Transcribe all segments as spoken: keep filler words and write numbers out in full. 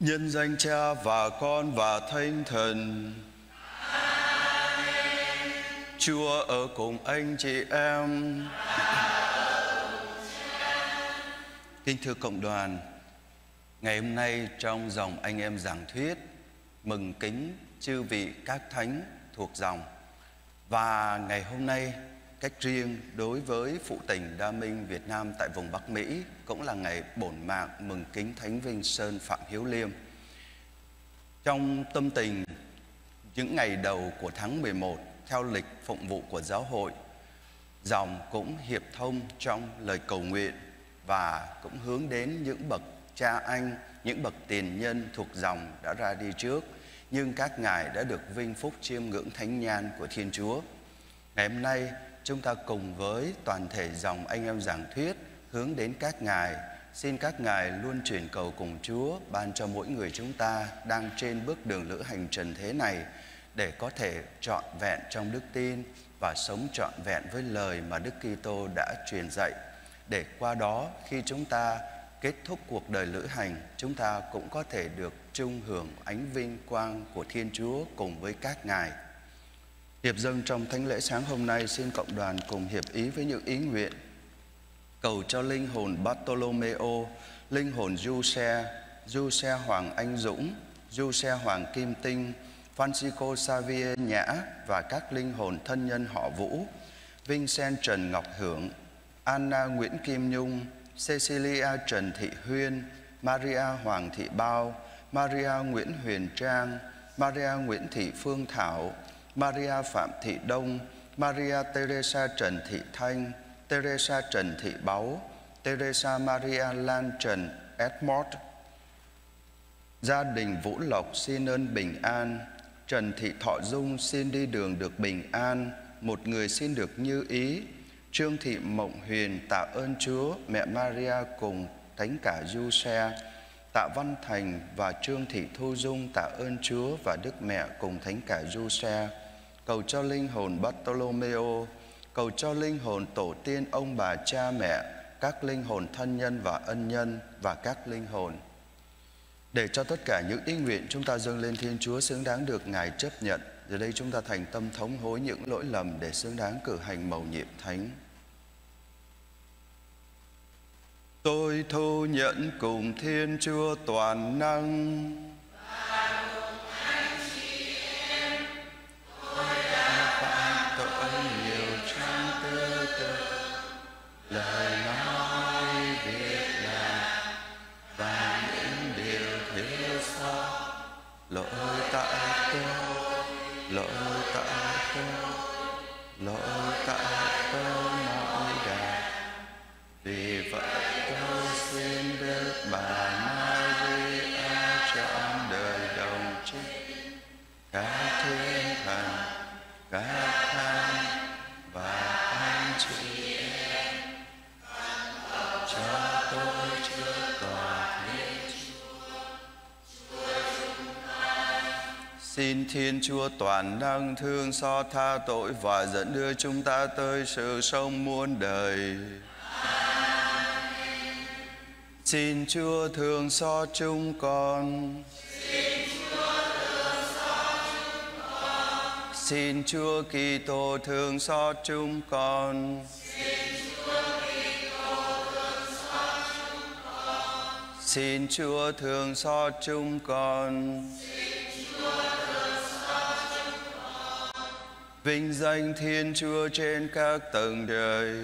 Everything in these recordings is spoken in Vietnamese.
Nhân danh Cha và Con và Thánh Thần. Chúa ở cùng anh chị em. Kính thưa cộng đoàn, ngày hôm nay trong dòng anh em giảng thuyết mừng kính chư vị các thánh thuộc dòng. Và ngày hôm nay cách riêng đối với phụ tỉnh Đa Minh Việt Nam tại vùng Bắc Mỹ cũng là ngày bổn mạng mừng kính Thánh Vinh Sơn Phạm Hiếu Liêm. Trong tâm tình những ngày đầu của tháng mười một theo lịch phụng vụ của giáo hội, dòng cũng hiệp thông trong lời cầu nguyện và cũng hướng đến những bậc cha anh, những bậc tiền nhân thuộc dòng đã ra đi trước, nhưng các ngài đã được vinh phúc chiêm ngưỡng thánh nhan của Thiên Chúa. Ngày hôm nay chúng ta cùng với toàn thể dòng anh em giảng thuyết hướng đến các ngài, xin các ngài luôn truyền cầu cùng Chúa ban cho mỗi người chúng ta đang trên bước đường lữ hành trần thế này để có thể trọn vẹn trong đức tin và sống trọn vẹn với lời mà Đức Kitô đã truyền dạy, để qua đó khi chúng ta kết thúc cuộc đời lữ hành, chúng ta cũng có thể được chung hưởng ánh vinh quang của Thiên Chúa cùng với các ngài. Hiệp dâng trong thánh lễ sáng hôm nay, xin cộng đoàn cùng hiệp ý với những ý nguyện cầu cho linh hồn Bartolomeo, linh hồn Giuse, Giuse Hoàng Anh Dũng, Giuse Hoàng Kim Tinh, Francisco Xavier Nhã và các linh hồn thân nhân họ Vũ, Vincent Trần Ngọc Hưởng, Anna Nguyễn Kim Nhung, Cecilia Trần Thị Huyên, Maria Hoàng Thị Bao, Maria Nguyễn Huyền Trang, Maria Nguyễn Thị Phương Thảo, Maria Phạm Thị Đông, Maria Teresa Trần Thị Thanh, Teresa Trần Thị Báu, Teresa Maria Lan Trần Edmond. Gia đình Vũ Lộc xin ơn bình an, Trần Thị Thọ Dung xin đi đường được bình an, một người xin được như ý. Trương Thị Mộng Huyền tạ ơn Chúa, mẹ Maria cùng thánh cả Giuse. Tạ Văn Thành và Trương Thị Thu Dung tạ ơn Chúa và Đức Mẹ cùng thánh cả Giuse. Cầu cho linh hồn Bartolomeo, cầu cho linh hồn tổ tiên ông bà cha mẹ, các linh hồn thân nhân và ân nhân và các linh hồn. Để cho tất cả những ý nguyện chúng ta dâng lên Thiên Chúa xứng đáng được Ngài chấp nhận, giờ đây chúng ta thành tâm thống hối những lỗi lầm để xứng đáng cử hành mầu nhiệm thánh. Tôi thu nhận cùng Thiên Chúa toàn năng lời nói việc làm và những điều thiếu sót, lỗi tại tôi, lỗi tại tôi, lỗi tại tôi mọi đà. Vì vậy tôi xin Đức Bà Maria trọn đời đồng trinh, các thiên thần, các thánh và anh chị cho tôi chưa tòa Thiên Chúa. Xin Thiên Chúa toàn năng thương xót tha tội và dẫn đưa chúng ta tới sự sống muôn đời. Xin Chúa thương xót chúng con. Xin Chúa Kitô thương xót chúng con. Xin Chúa thương xót chúng con. Vinh danh Thiên Chúa trên các tầng trời.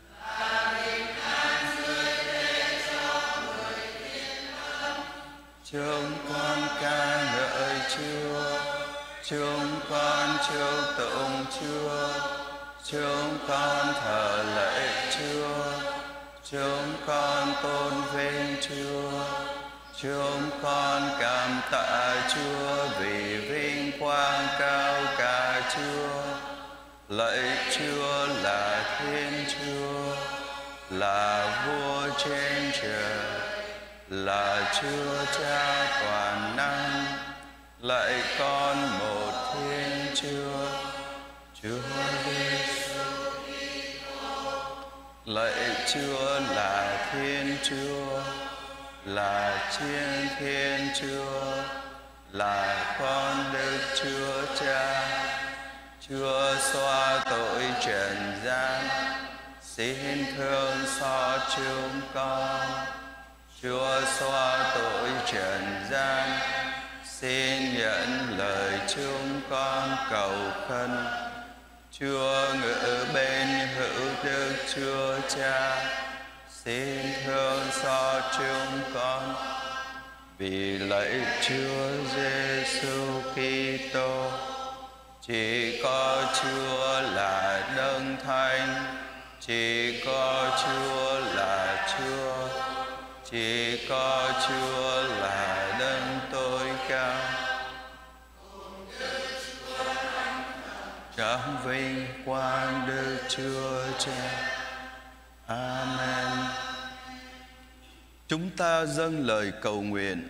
Chúng con ca ngợi Chúa, chúng con chúc tụng Chúa, chúng con thờ lạy Chúa, chúng con tôn vinh Chúa, chúng con cảm tạ Chúa vì vinh quang cao cả Chúa. Lạy Chúa là Thiên Chúa, là Vua trên trời, là Chúa Cha toàn năng. Lạy Con một Thiên Chúa, Chúa Giêsu. Lạy Chúa là Thiên Chúa, là chiên Thiên Chúa, là con Đức Chúa Cha. Chúa xóa tội trần gian, xin thương xót chúng con. Chúa xóa tội trần gian, xin nhận lời chúng con cầu khẩn. Chúa ngự bên hữu Đức Chúa Cha, xin thương xót chúng con. Vì lạy Chúa Giêsu Kitô, chỉ có Chúa là Đấng Thánh, chỉ có Chúa là Chúa, chỉ có Chúa là Đấng tối cao. Trong vinh quang Đức Chúa Cha. Amen. Chúng ta dâng lời cầu nguyện.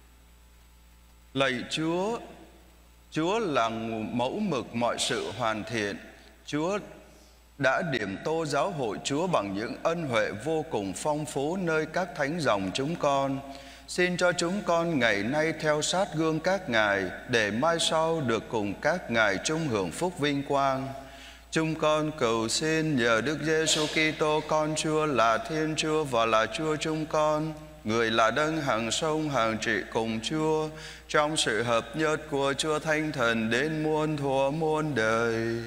Lạy Chúa, Chúa là mẫu mực mọi sự hoàn thiện. Chúa đã điểm tô giáo hội Chúa bằng những ân huệ vô cùng phong phú nơi các thánh dòng chúng con. Xin cho chúng con ngày nay theo sát gương các ngài, để mai sau được cùng các ngài chung hưởng phúc vinh quang. Chúng con cầu xin nhờ Đức Giêsu Kitô con Chúa là Thiên Chúa và là Chúa chúng con, người là Đấng hằng sống hằng trị cùng Chúa, trong sự hợp nhất của Chúa Thánh Thần đến muôn thuở muôn đời.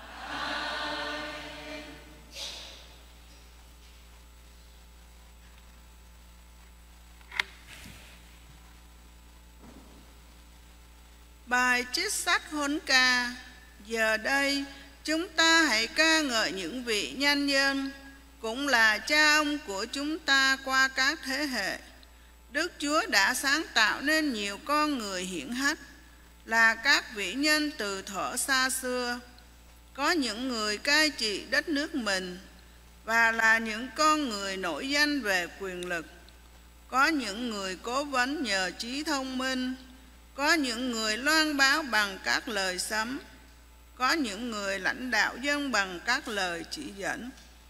Bài trích sách Huấn Ca. Giờ đây chúng ta hãy ca ngợi những vị nhân dân, cũng là cha ông của chúng ta qua các thế hệ. Đức Chúa đã sáng tạo nên nhiều con người hiển hách, là các vĩ nhân từ thuở xa xưa. Có những người cai trị đất nước mình, và là những con người nổi danh về quyền lực. Có những người cố vấn nhờ trí thông minh, có những người loan báo bằng các lời sấm, có những người lãnh đạo dân bằng các lời chỉ dẫn,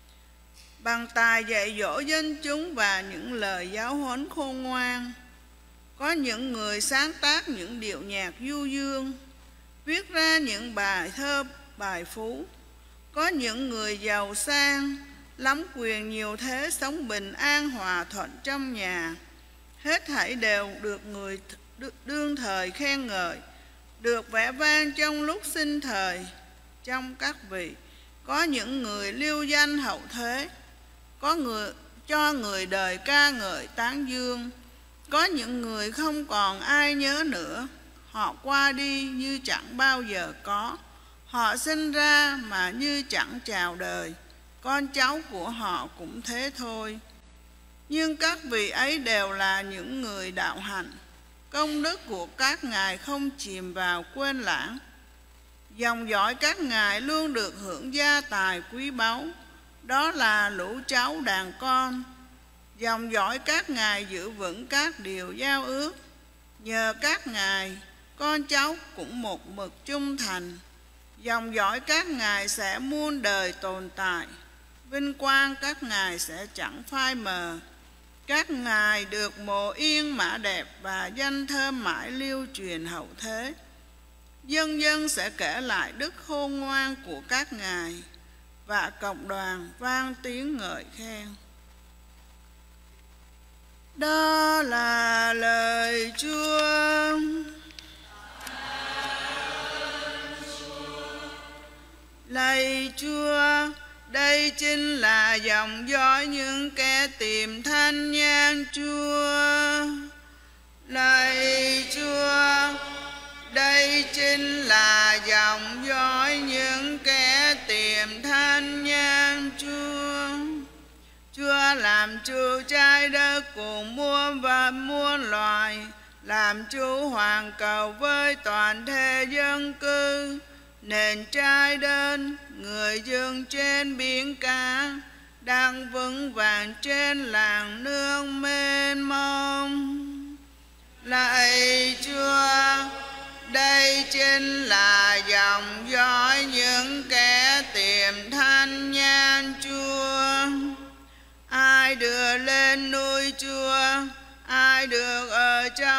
bằng tài dạy dỗ dân chúng và những lời giáo huấn khôn ngoan. Có những người sáng tác những điệu nhạc du dương, viết ra những bài thơ, bài phú. Có những người giàu sang, lắm quyền nhiều thế, sống bình an hòa thuận trong nhà. Hết thảy đều được người đương thời khen ngợi, được vẻ vang trong lúc sinh thời. Trong các vị có những người lưu danh hậu thế, có người cho người đời ca ngợi tán dương. Có những người không còn ai nhớ nữa, họ qua đi như chẳng bao giờ có. Họ sinh ra mà như chẳng chào đời, con cháu của họ cũng thế thôi. Nhưng các vị ấy đều là những người đạo hạnh, công đức của các ngài không chìm vào quên lãng. Dòng dõi các ngài luôn được hưởng gia tài quý báu, đó là lũ cháu đàn con. Dòng dõi các ngài giữ vững các điều giao ước, nhờ các ngài con cháu cũng một mực trung thành. Dòng dõi các ngài sẽ muôn đời tồn tại, vinh quang các ngài sẽ chẳng phai mờ. Các ngài được mộ yên mã đẹp và danh thơm mãi lưu truyền hậu thế. Dân dân sẽ kể lại đức khôn ngoan của các ngài, và cộng đoàn vang tiếng ngợi khen. Đó là lời Chúa. Lạy Chúa, đây chính là dòng dõi những kẻ tìm thanh nhang Chúa. Lạy Chúa, đây chính là dòng dõi những kẻ tìm thanh nhang Chúa. Chúa làm chủ trái đất cùng muôn và muôn loài, làm chủ hoàn cầu với toàn thể dân cư. Nền trái đất, người dân trên biển cả, đang vững vàng trên làng nước mênh mông. Lạy Chúa, đây chính là dòng dõi những kẻ tìm thanh nhang Chúa. Ai đưa lên núi Chúa,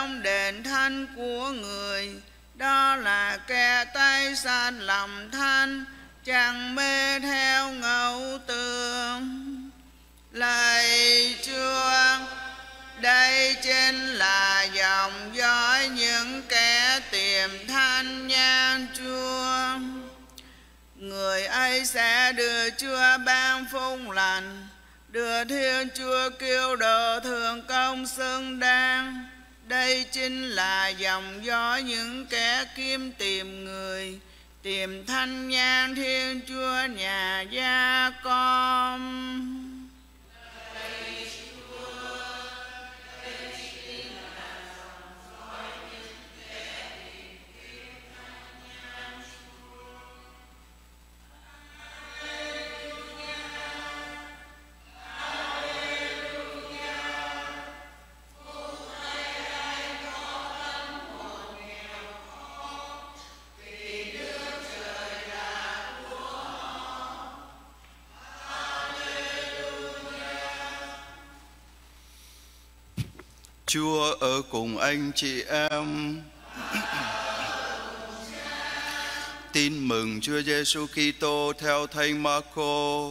trong đền thánh của người. Đó là kẻ tay san lầm than, chẳng mê theo ngẫu tưởng. Lạy Chúa, đây chính là dòng dõi những kẻ tìm thanh nhang Chúa. Người ấy sẽ đưa Chúa ban phúc lành, đưa Thiên Chúa cứu độ thường công xứng đáng. Đây chính là dòng dõi những kẻ kiếm tìm người, tìm thanh nhang Thiên Chúa nhà Gia con. Chúa ở cùng anh chị em. Tin mừng Chúa Giêsu Kitô theo Thánh Marco.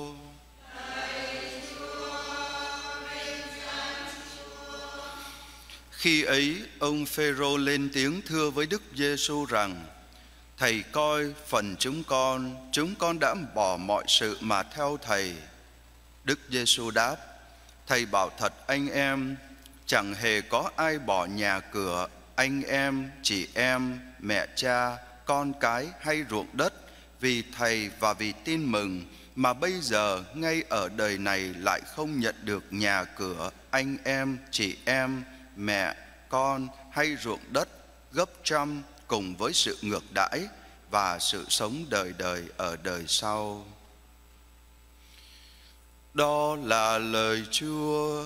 Khi ấy, ông Phêrô lên tiếng thưa với Đức Giêsu rằng: Thầy coi phần chúng con, chúng con đã bỏ mọi sự mà theo Thầy. Đức Giêsu đáp: Thầy bảo thật anh em, chẳng hề có ai bỏ nhà cửa, anh em, chị em, mẹ cha, con cái hay ruộng đất vì Thầy và vì tin mừng, mà bây giờ ngay ở đời này lại không nhận được nhà cửa, anh em, chị em, mẹ, con hay ruộng đất gấp trăm cùng với sự ngược đãi và sự sống đời đời ở đời sau. Đó là lời Chúa.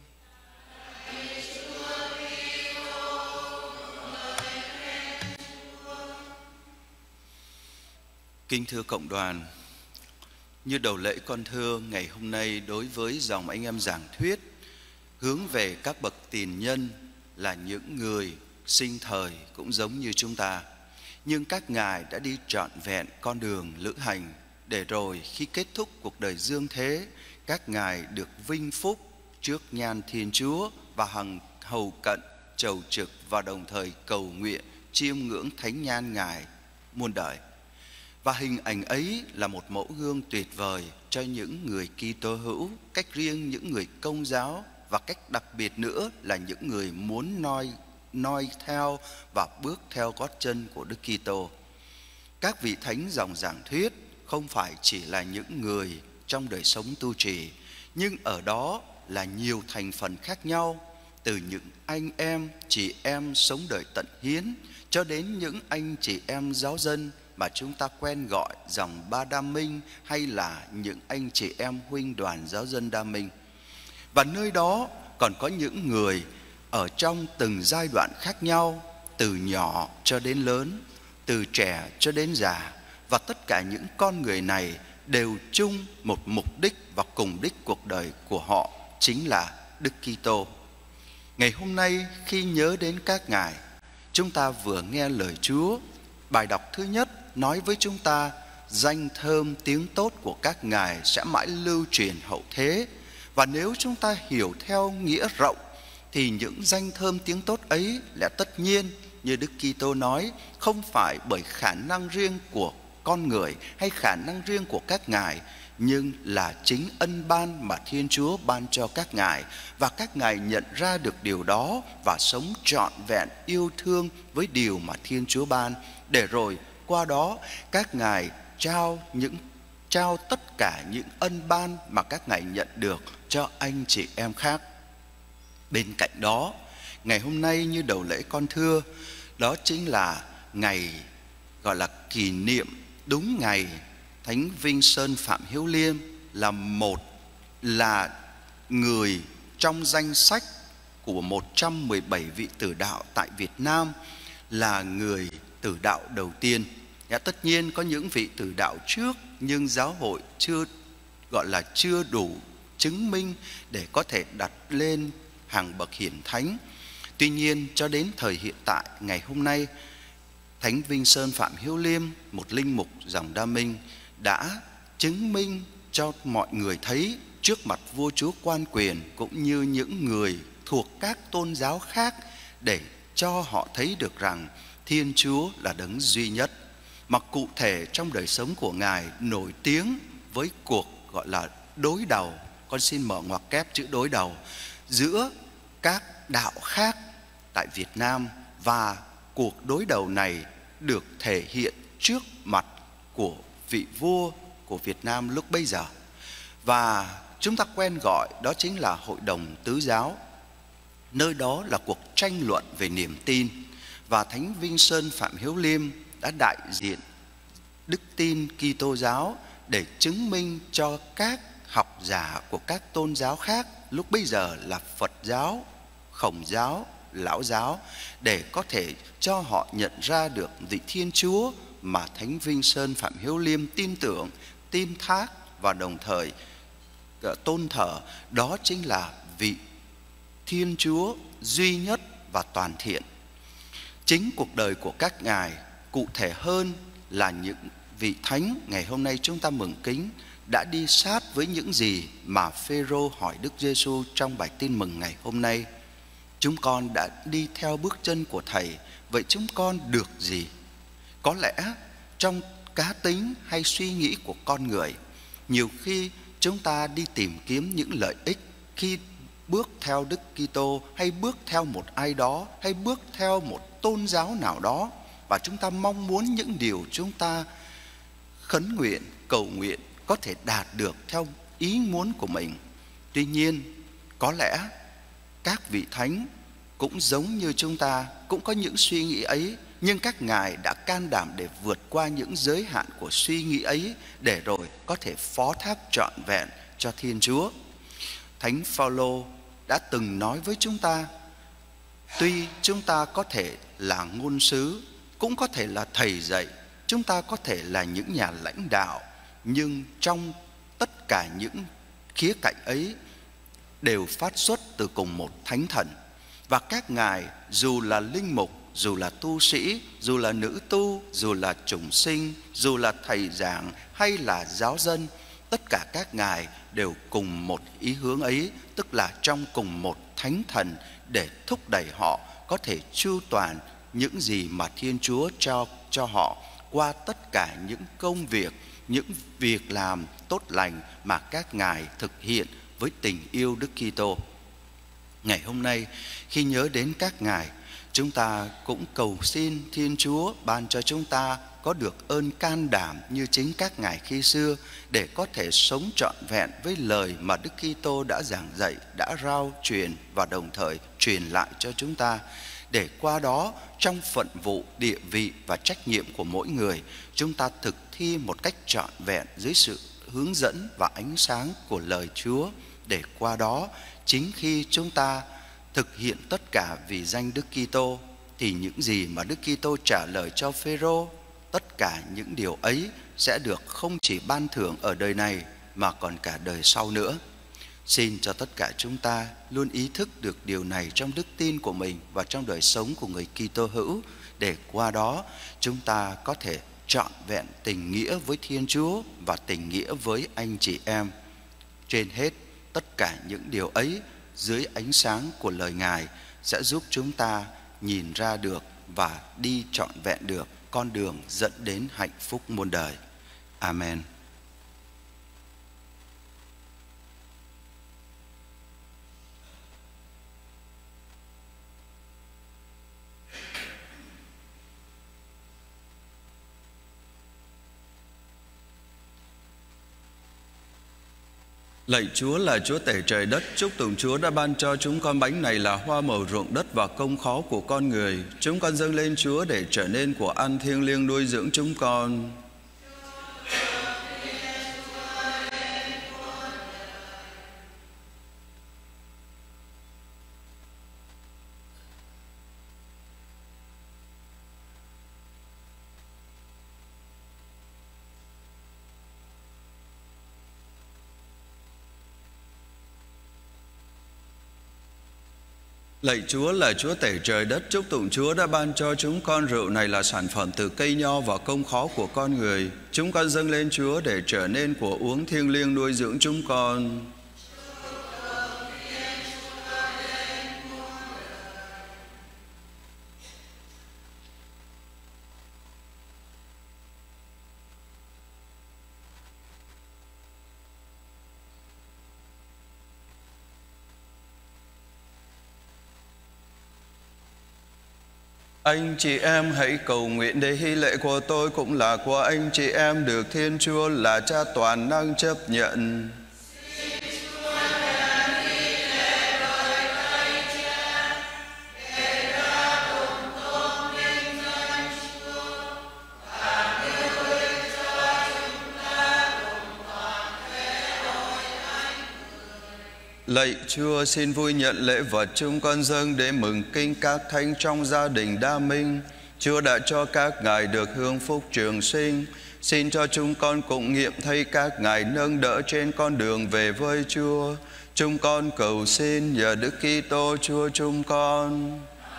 Kính thưa cộng đoàn, như đầu lễ con thưa, ngày hôm nay đối với dòng anh em giảng thuyết hướng về các bậc tiền nhân là những người sinh thời cũng giống như chúng ta, nhưng các ngài đã đi trọn vẹn con đường lữ hành để rồi khi kết thúc cuộc đời dương thế, các ngài được vinh phúc trước nhan Thiên Chúa và hằng hầu cận chầu trực và đồng thời cầu nguyện chiêm ngưỡng thánh nhan ngài muôn đời. Và hình ảnh ấy là một mẫu gương tuyệt vời cho những người Kitô hữu, cách riêng những người Công giáo và cách đặc biệt nữa là những người muốn noi noi theo và bước theo gót chân của Đức Kitô. Các vị thánh dòng giảng thuyết không phải chỉ là những người trong đời sống tu trì, nhưng ở đó là nhiều thành phần khác nhau, từ những anh em, chị em sống đời tận hiến cho đến những anh chị em giáo dân mà chúng ta quen gọi dòng Ba Đa Minh, hay là những anh chị em huynh đoàn giáo dân Đa Minh. Và nơi đó còn có những người ở trong từng giai đoạn khác nhau, từ nhỏ cho đến lớn, từ trẻ cho đến già. Và tất cả những con người này đều chung một mục đích và cùng đích cuộc đời của họ, chính là Đức Kitô. Ngày hôm nay khi nhớ đến các ngài, chúng ta vừa nghe lời Chúa. Bài đọc thứ nhất nói với chúng ta danh thơm tiếng tốt của các ngài sẽ mãi lưu truyền hậu thế. Và nếu chúng ta hiểu theo nghĩa rộng thì những danh thơm tiếng tốt ấy là tất nhiên, như Đức Kitô nói, không phải bởi khả năng riêng của con người hay khả năng riêng của các ngài, nhưng là chính ân ban mà Thiên Chúa ban cho các ngài. Và các ngài nhận ra được điều đó và sống trọn vẹn yêu thương với điều mà Thiên Chúa ban, để rồi qua đó các ngài trao những trao tất cả những ân ban mà các ngài nhận được cho anh chị em khác. Bên cạnh đó, ngày hôm nay như đầu lễ con thưa, đó chính là ngày gọi là kỷ niệm đúng ngày Thánh Vinh Sơn Phạm Hiếu Liêm là một là người trong danh sách của một trăm mười bảy vị tử đạo tại Việt Nam, là người tử đạo đầu tiên. Dạ, tất nhiên có những vị tử đạo trước, nhưng giáo hội chưa gọi là chưa đủ chứng minh để có thể đặt lên hàng bậc hiển thánh. Tuy nhiên cho đến thời hiện tại, ngày hôm nay, Thánh Vinh Sơn Phạm Hiếu Liêm, một linh mục dòng Đa Minh, đã chứng minh cho mọi người thấy trước mặt vua chúa quan quyền cũng như những người thuộc các tôn giáo khác, để cho họ thấy được rằng Thiên Chúa là đấng duy nhất. Mà cụ thể trong đời sống của Ngài nổi tiếng với cuộc gọi là đối đầu, con xin mở ngoặc kép chữ đối đầu, giữa các đạo khác tại Việt Nam. Và cuộc đối đầu này được thể hiện trước mặt của vị vua của Việt Nam lúc bấy giờ, và chúng ta quen gọi đó chính là Hội đồng Tứ Giáo. Nơi đó là cuộc tranh luận về niềm tin, và Thánh Vinh Sơn Phạm Hiếu Liêm đã đại diện đức tin Kitô giáo để chứng minh cho các học giả của các tôn giáo khác, lúc bấy giờ là Phật giáo, Khổng giáo, Lão giáo, để có thể cho họ nhận ra được vị Thiên Chúa mà Thánh Vinh Sơn Phạm Hiếu Liêm tin tưởng, tin thác và đồng thời tôn thờ. Đó chính là vị Thiên Chúa duy nhất và toàn thiện. Chính cuộc đời của các ngài, cụ thể hơn là những vị thánh ngày hôm nay chúng ta mừng kính, đã đi sát với những gì mà Phêrô hỏi Đức Giêsu trong bài tin mừng ngày hôm nay. Chúng con đã đi theo bước chân của Thầy, vậy chúng con được gì? Có lẽ trong cá tính hay suy nghĩ của con người, nhiều khi chúng ta đi tìm kiếm những lợi ích khi bước theo Đức Kitô, hay bước theo một ai đó, hay bước theo một tôn giáo nào đó, và chúng ta mong muốn những điều chúng ta khấn nguyện, cầu nguyện có thể đạt được theo ý muốn của mình. Tuy nhiên, có lẽ các vị thánh cũng giống như chúng ta, cũng có những suy nghĩ ấy, nhưng các ngài đã can đảm để vượt qua những giới hạn của suy nghĩ ấy, để rồi có thể phó thác trọn vẹn cho Thiên Chúa. Thánh Phaolô đã từng nói với chúng ta, tuy chúng ta có thể là ngôn sứ, cũng có thể là thầy dạy, chúng ta có thể là những nhà lãnh đạo, nhưng trong tất cả những khía cạnh ấy đều phát xuất từ cùng một Thánh Thần. Và các ngài dù là linh mục, dù là tu sĩ, dù là nữ tu, dù là chủng sinh, dù là thầy giảng hay là giáo dân, tất cả các ngài đều cùng một ý hướng ấy, tức là trong cùng một Thánh Thần, để thúc đẩy họ có thể chu toàn những gì mà Thiên Chúa cho cho họ qua tất cả những công việc, những việc làm tốt lành mà các ngài thực hiện với tình yêu Đức Kitô. Ngày hôm nay, khi nhớ đến các ngài, chúng ta cũng cầu xin Thiên Chúa ban cho chúng ta có được ơn can đảm như chính các ngài khi xưa, để có thể sống trọn vẹn với lời mà Đức Kitô đã giảng dạy, đã rao truyền và đồng thời truyền lại cho chúng ta, để qua đó trong phận vụ, địa vị và trách nhiệm của mỗi người, chúng ta thực thi một cách trọn vẹn dưới sự hướng dẫn và ánh sáng của lời Chúa, để qua đó chính khi chúng ta thực hiện tất cả vì danh Đức Kitô, thì những gì mà Đức Kitô trả lời cho Phêrô, tất cả những điều ấy sẽ được không chỉ ban thưởng ở đời này mà còn cả đời sau nữa. Xin cho tất cả chúng ta luôn ý thức được điều này trong đức tin của mình và trong đời sống của người Kitô hữu, để qua đó chúng ta có thể trọn vẹn tình nghĩa với Thiên Chúa và tình nghĩa với anh chị em. Trên hết, tất cả những điều ấy dưới ánh sáng của lời Ngài sẽ giúp chúng ta nhìn ra được và đi trọn vẹn được con đường dẫn đến hạnh phúc muôn đời. Amen. Lạy Chúa là Chúa tể trời đất, chúc tụng Chúa đã ban cho chúng con bánh này là hoa màu ruộng đất và công khó của con người. Chúng con dâng lên Chúa để trở nên của ăn thiêng liêng nuôi dưỡng chúng con. Lạy Chúa là Chúa tể trời đất, chúc tụng Chúa đã ban cho chúng con rượu này là sản phẩm từ cây nho và công khó của con người. Chúng con dâng lên Chúa để trở nên của uống thiêng liêng nuôi dưỡng chúng con. Anh chị em hãy cầu nguyện để hy lễ của tôi cũng là của anh chị em được Thiên Chúa là Cha toàn năng chấp nhận. Lạy Chúa, xin vui nhận lễ vật chúng con dâng để mừng kinh các thánh trong gia đình Đa Minh. Chúa đã cho các ngài được hưởng phúc trường sinh. Xin cho chúng con cũng nghiệm thấy các ngài nâng đỡ trên con đường về với Chúa. Chúng con cầu xin nhờ Đức Kitô Chúa chúng con.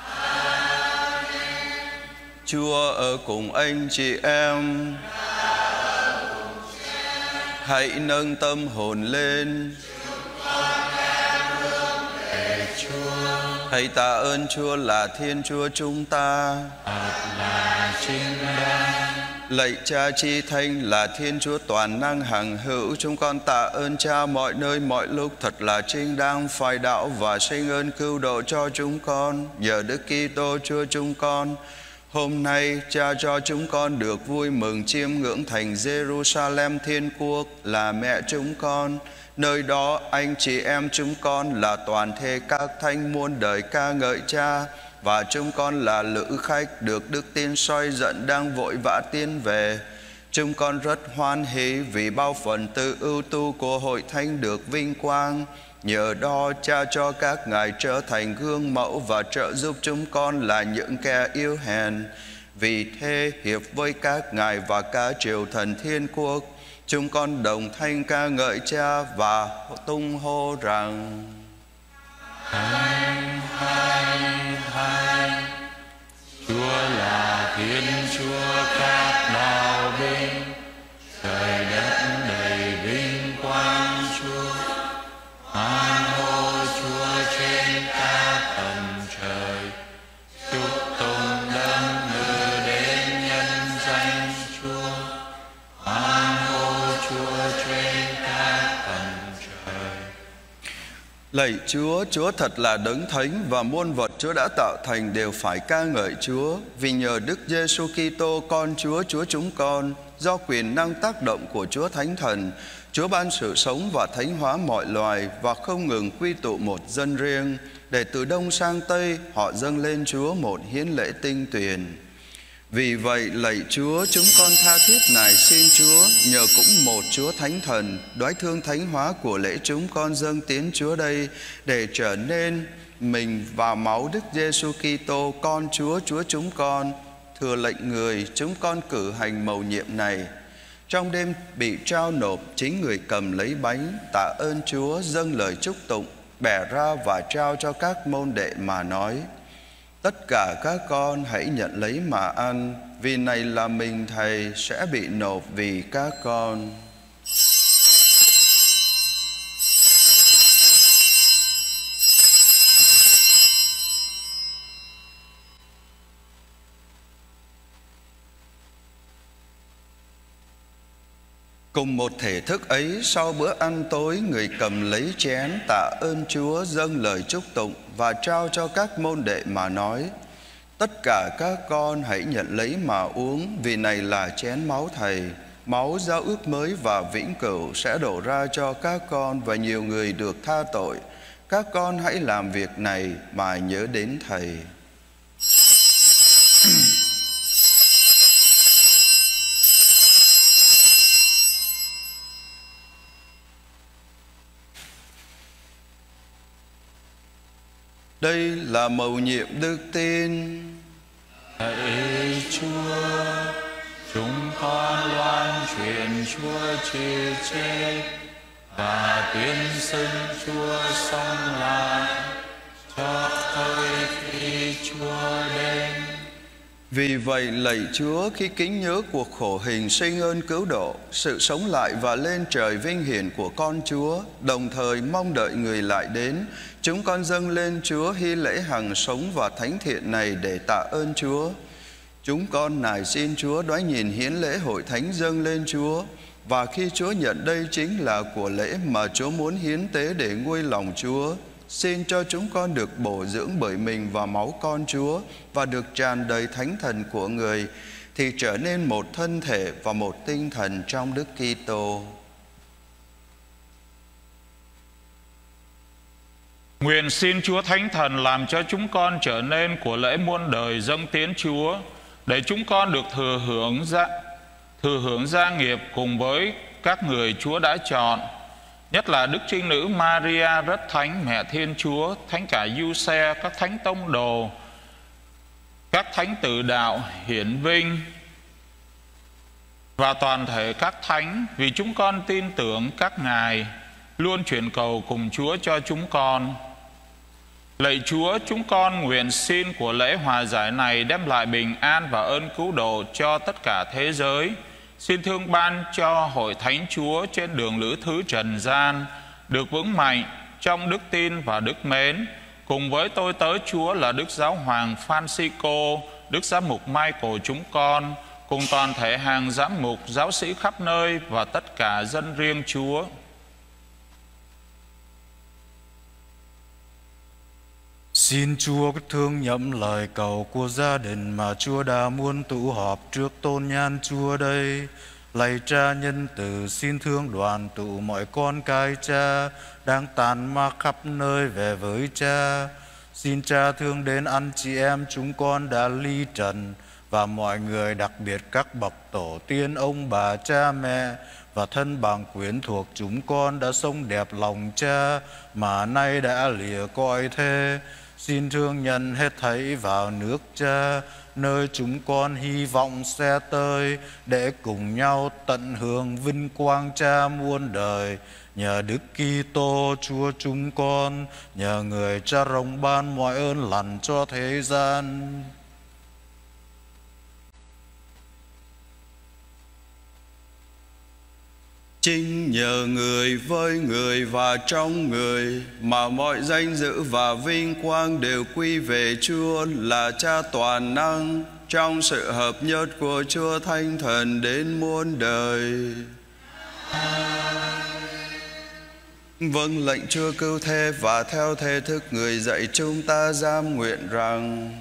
Amen. Chúa ở cùng anh chị em. Hãy nâng tâm hồn lên. Hãy tạ ơn Chúa là Thiên Chúa chúng ta. Thật là chính đáng. Lạy Cha Chi Thánh là Thiên Chúa toàn năng hằng hữu, chúng con tạ ơn Cha mọi nơi mọi lúc thật là chính đáng phải đạo và sinh ơn cứu độ cho chúng con. Nhờ Đức Kitô Chúa chúng con, hôm nay Cha cho chúng con được vui mừng chiêm ngưỡng thành Jerusalem Thiên Quốc là mẹ chúng con. Nơi đó anh chị em chúng con là toàn thể các thánh muôn đời ca ngợi Cha, và chúng con là lữ khách được Đức Tin soi dẫn đang vội vã tiến về. Chúng con rất hoan hỷ vì bao phần tư ưu tu của hội thánh được vinh quang. Nhờ đó Cha cho các ngài trở thành gương mẫu và trợ giúp chúng con là những kẻ yếu hèn. Vì thế hiệp với các ngài và cả triều thần Thiên Quốc, chúng con đồng thanh ca ngợi Cha và tung hô rằng: Thánh, thánh, thánh, Chúa là Thiên Chúa các đạo binh, trời đất đầy vinh quang Chúa. Hoan hô Chúa trên các tầng trời, chúc tụng đấng ngự đến nhân danh Chúa. Hoan hô Chúa trên các tầng trời. Lạy Chúa, Chúa thật là đấng thánh và muôn vật Chúa đã tạo thành đều phải ca ngợi Chúa. Vì nhờ Đức Giêsu Kitô con Chúa, Chúa chúng con, do quyền năng tác động của Chúa Thánh Thần, Chúa ban sự sống và thánh hóa mọi loài và không ngừng quy tụ một dân riêng, để từ đông sang tây họ dâng lên Chúa một hiến lễ tinh tuyền. Vì vậy lạy Chúa, chúng con tha thiết nài xin Chúa nhờ cũng một Chúa Thánh Thần đoái thương thánh hóa của lễ chúng con dâng tiến Chúa đây, để trở nên mình và máu Đức Giêsu Kitô con Chúa, Chúa chúng con. Thừa lệnh người, chúng con cử hành mầu nhiệm này. Trong đêm bị trao nộp, chính người cầm lấy bánh, tạ ơn Chúa, dâng lời chúc tụng, bẻ ra và trao cho các môn đệ mà nói: Tất cả các con hãy nhận lấy mà ăn, vì này là mình Thầy sẽ bị nộp vì các con. Cùng một thể thức ấy, sau bữa ăn tối, người cầm lấy chén, tạ ơn Chúa, dâng lời chúc tụng và trao cho các môn đệ mà nói: Tất cả các con hãy nhận lấy mà uống, vì này là chén máu Thầy, máu giao ước mới và vĩnh cửu sẽ đổ ra cho các con và nhiều người được tha tội. Các con hãy làm việc này mà nhớ đến Thầy. Đây là mầu nhiệm đức tin. Hỡi Chúa, chúng con loan truyền Chúa chịu chết và tuyên xưng Chúa sống lại, cho tới khi Chúa đến. Vì vậy lạy Chúa, khi kính nhớ cuộc khổ hình sinh ơn cứu độ, sự sống lại và lên trời vinh hiển của con Chúa, đồng thời mong đợi người lại đến, chúng con dâng lên Chúa hy lễ hằng sống và thánh thiện này để tạ ơn Chúa. Chúng con nài xin Chúa đoái nhìn hiến lễ hội thánh dâng lên Chúa, và khi Chúa nhận đây chính là của lễ mà Chúa muốn hiến tế để nguôi lòng Chúa, xin cho chúng con được bổ dưỡng bởi mình và máu con Chúa và được tràn đầy thánh thần của người, thì trở nên một thân thể và một tinh thần trong Đức Kitô. Nguyện xin Chúa Thánh Thần làm cho chúng con trở nên của lễ muôn đời dâng tiến Chúa, để chúng con được thừa hưởng gia, thừa hưởng gia nghiệp cùng với các người Chúa đã chọn, nhất là Đức Trinh Nữ Maria rất thánh, Mẹ Thiên Chúa, Thánh cả Giuse, các thánh tông đồ, các thánh tử đạo hiển vinh và toàn thể các thánh, vì chúng con tin tưởng các ngài luôn chuyển cầu cùng Chúa cho chúng con. Lạy Chúa, chúng con nguyện xin của lễ hòa giải này đem lại bình an và ơn cứu độ cho tất cả thế giới. Xin thương ban cho hội thánh Chúa trên đường lữ thứ trần gian được vững mạnh trong đức tin và đức mến, cùng với tôi tớ Chúa là Đức Giáo Hoàng Francisco, Đức Giám mục Michael chúng con, cùng toàn thể hàng giám mục, giáo sĩ khắp nơi và tất cả dân riêng Chúa. Xin Chúa thương nhậm lời cầu của gia đình mà Chúa đã muốn tụ họp trước tôn nhan Chúa đây. Lạy Cha nhân từ, xin thương đoàn tụ mọi con cái Cha đang tàn mạc khắp nơi về với Cha. Xin Cha thương đến anh chị em chúng con đã ly trần, và mọi người, đặc biệt các bậc tổ tiên, ông bà, cha mẹ và thân bằng quyến thuộc chúng con đã sống đẹp lòng Cha mà nay đã lìa cõi thế. Xin thương nhận hết thảy vào nước Cha, nơi chúng con hy vọng sẽ tới, để cùng nhau tận hưởng vinh quang Cha muôn đời. Nhờ Đức Kitô Chúa chúng con, nhờ người Cha rộng ban mọi ơn lành cho thế gian. Chính nhờ người, với người và trong người mà mọi danh dự và vinh quang đều quy về Chúa là Cha toàn năng, trong sự hợp nhất của Chúa Thánh Thần đến muôn đời. Vâng lệnh Chúa cứu thế và theo thế thức người dạy chúng ta giam nguyện rằng: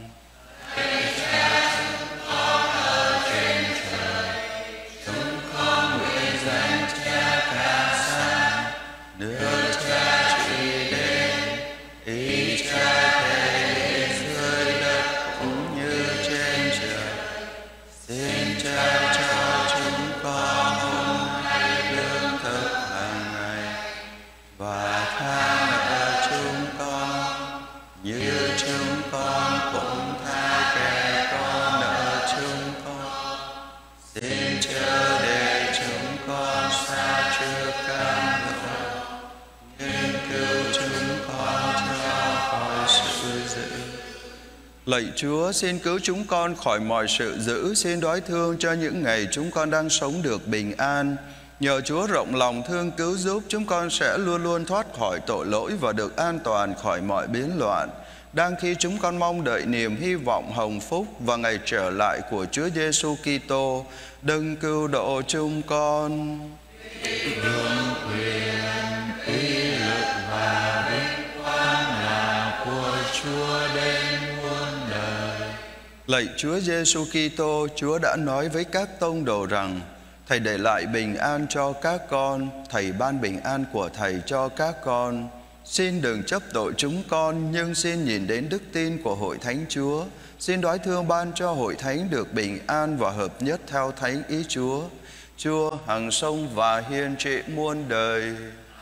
Lạy Chúa, xin cứu chúng con khỏi mọi sự dữ, xin đoái thương cho những ngày chúng con đang sống được bình an. Nhờ Chúa rộng lòng thương cứu giúp, chúng con sẽ luôn luôn thoát khỏi tội lỗi và được an toàn khỏi mọi biến loạn. Đang khi chúng con mong đợi niềm hy vọng hồng phúc và ngày trở lại của Chúa Giêsu Kitô, đừng cứu độ chúng con. Vương quyền, uy lực và vinh quang là của Chúa đến muôn đời. Lạy Chúa Giêsu Kitô, Chúa đã nói với các tông đồ rằng: Thầy để lại bình an cho các con, Thầy ban bình an của Thầy cho các con. Xin đừng chấp tội chúng con, nhưng xin nhìn đến đức tin của Hội Thánh Chúa. Xin đoái thương ban cho Hội Thánh được bình an và hợp nhất theo Thánh ý Chúa. Chúa hằng sống và hiên trị muôn đời.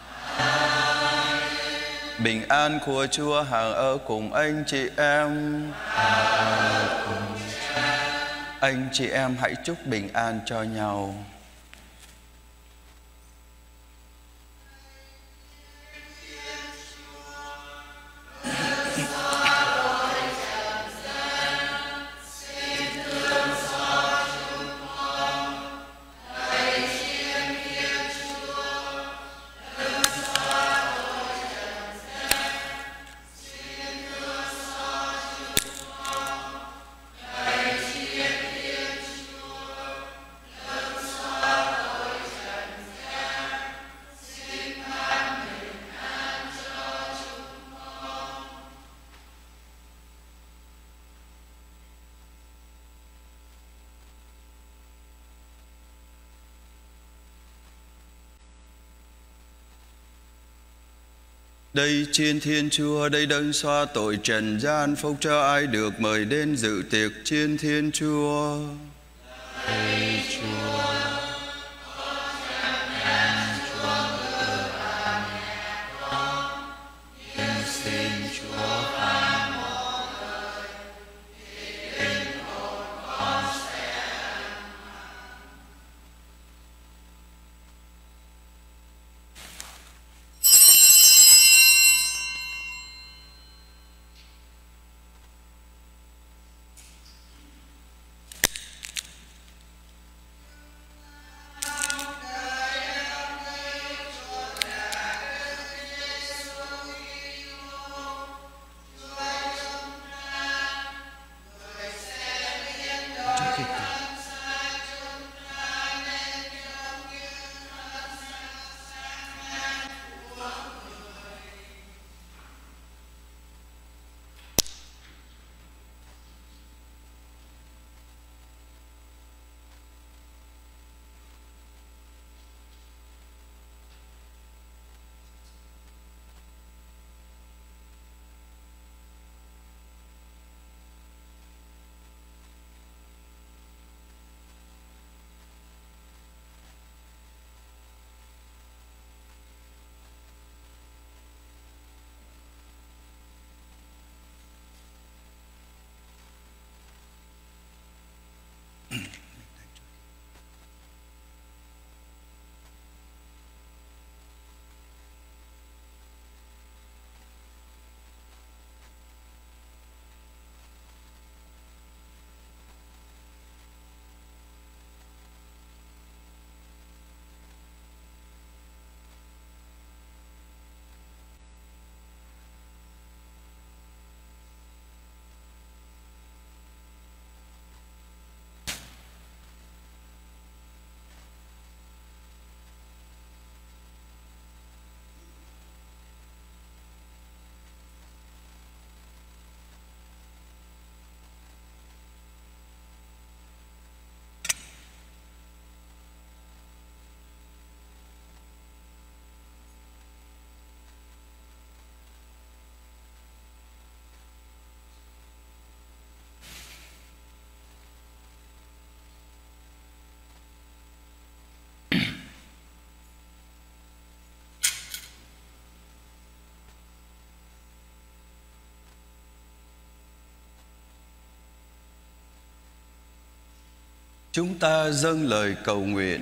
Bình an của Chúa hằng ở cùng anh chị em. Anh chị em hãy chúc bình an cho nhau. Đây chiên Thiên Chúa, đây đấng xóa tội trần gian, phúc cho ai được mời đến dự tiệc chiên Thiên Chúa. Lạy Chúa, xin Chúa phán mọi lời, linh hồn con sẽ Chúng ta dâng lời cầu nguyện.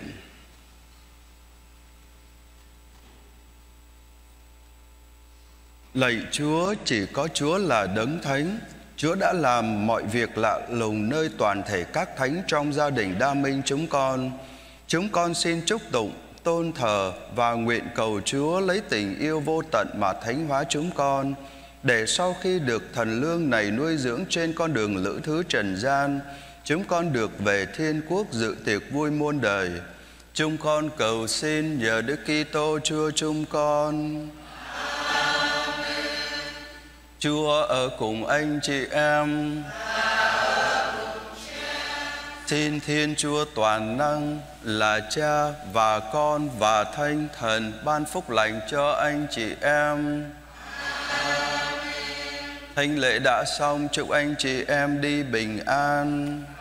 Lạy Chúa, chỉ có Chúa là đấng thánh. Chúa đã làm mọi việc lạ lùng nơi toàn thể các thánh trong gia đình Đa Minh chúng con. Chúng con xin chúc tụng, tôn thờ và nguyện cầu Chúa lấy tình yêu vô tận mà thánh hóa chúng con, để sau khi được thần lương này nuôi dưỡng trên con đường lữ thứ trần gian, chúng con được về thiên quốc dự tiệc vui muôn đời. Chúng con cầu xin nhờ Đức Kitô Chúa chúng con. Chúa ở cùng anh chị em. Xin Thiên Chúa toàn năng là Cha và Con và Thánh Thần ban phúc lành cho anh chị em. Thánh lễ đã xong, chúc anh chị em đi bình an.